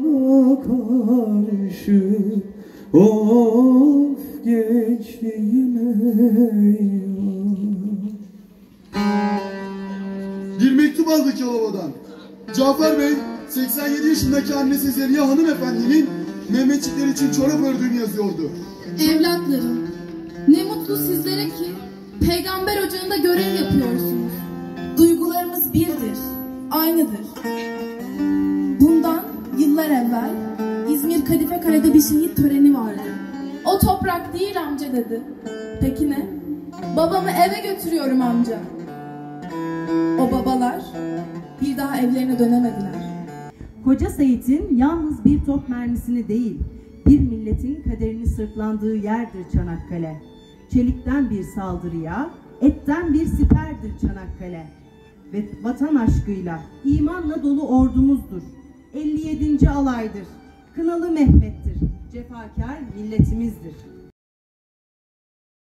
bana karşı, of gençliğime eyvah. Bir mektup aldık Yalova'dan. Cafer Bey, 87 yaşındaki annesi Zeliha hanımefendinin Mehmetçikler için çorap ördüğünü yazıyordu. Evlatlarım, ne mutlu sizlere ki peygamber ocağında görev yapıyorsunuz. Duygularımız birdir, aynıdır. Bundan yıllar evvel İzmir Kadife Kale'de bir şehit töreni vardı. O toprak değil amca dedi. Peki ne? Babamı eve götürüyorum amca. O babalar bir daha evlerine dönemediler. Koca Seyit'in yalnız bir top mermisini değil, bir milletin kaderini sırtlandığı yerdir Çanakkale. Çelikten bir saldırıya, etten bir siperdir Çanakkale. Ve vatan aşkıyla, imanla dolu ordumuzdur. 57. alaydır, Kınalı Mehmet'tir, cefakar milletimizdir.